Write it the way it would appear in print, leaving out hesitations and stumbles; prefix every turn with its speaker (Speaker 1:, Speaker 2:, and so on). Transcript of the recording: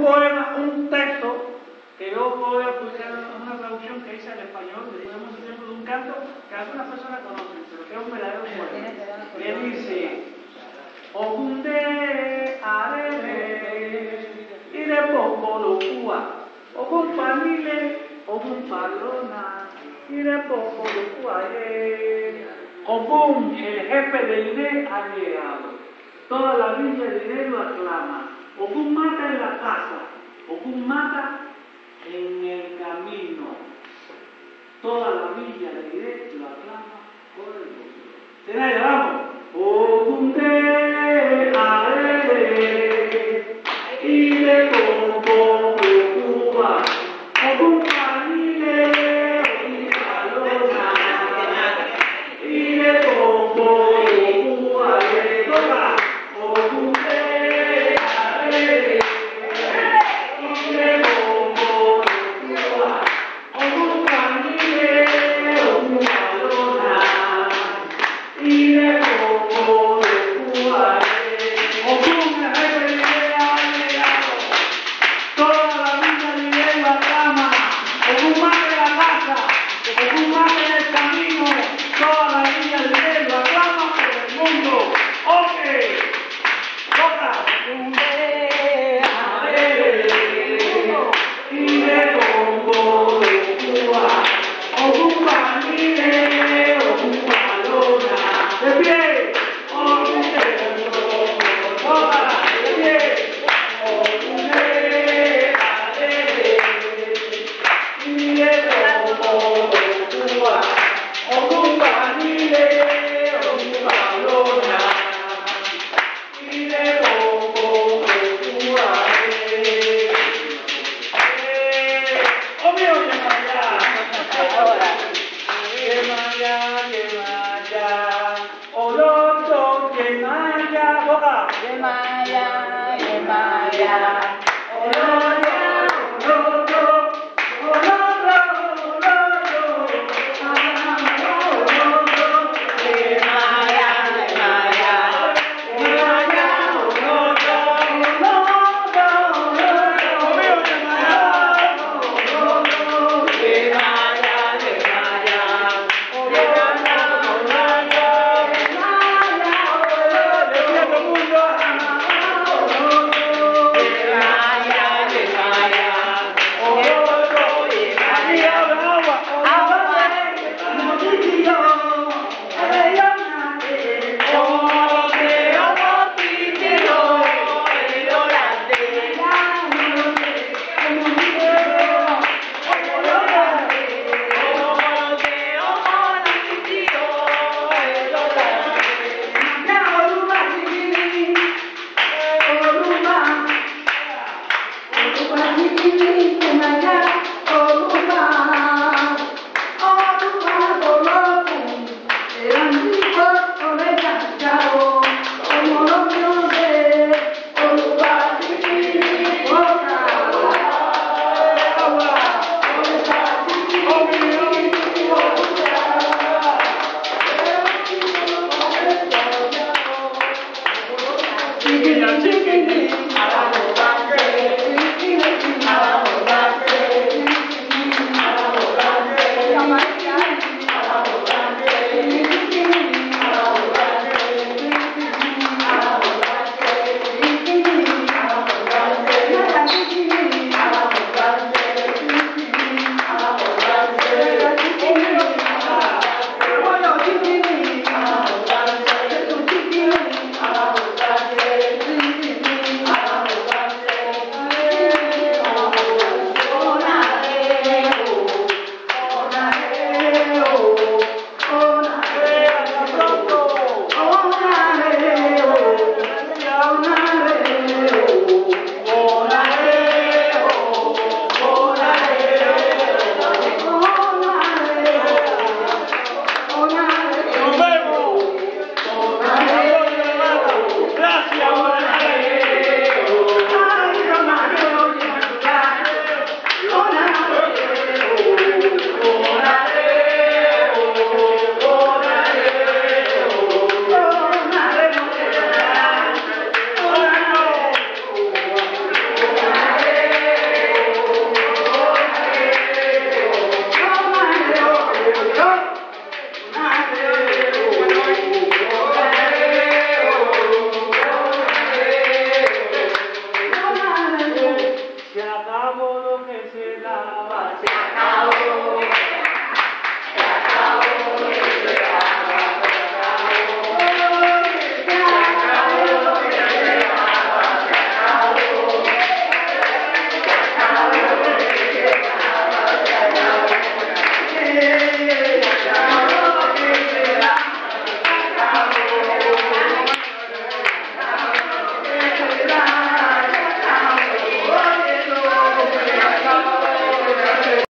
Speaker 1: poema, un texto que yo voy a publicar en una traducción que hice al español, de un ejemplo de un canto que algunas personas conocen, pero que es un verdadero poema, que dice: Okunde arele, y de poco lo cua, okumpanile, okumpalona, y de poco lo cuaye. Okun, el jefe de Iné, ha llegado. Toda la villa de Iné lo aclama. Okun mata en la casa, Okun mata en el camino. Toda la villa de Iné lo aclama por el mundo. ¿Será? Vamos. Okunde arele, y de poco lo cua.